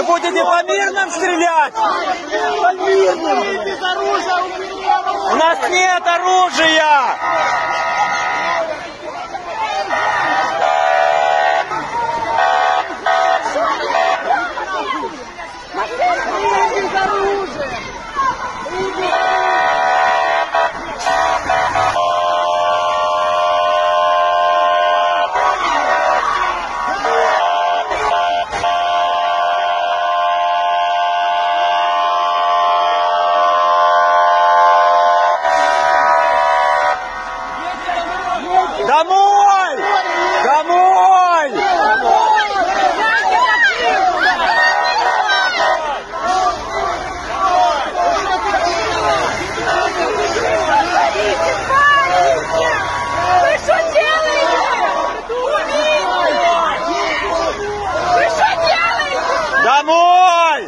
будете по мирным стрелять? По мирным! У нас нет оружия! Домой! Домой! Вы что делаете? Вы что делаете? Домой!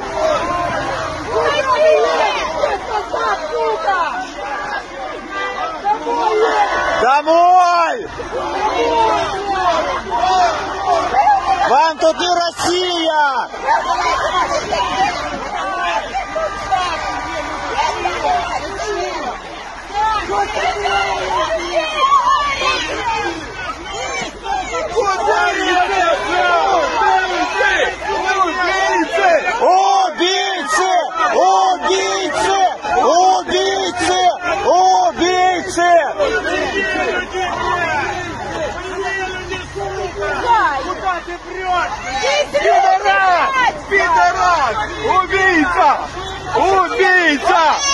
Домой! Вам тут не Россия! Убийцы! Убийцы! Убийцы! Убийцы! Куда ты прешь? Пидорас! Пидорас! Убийца! Убийца!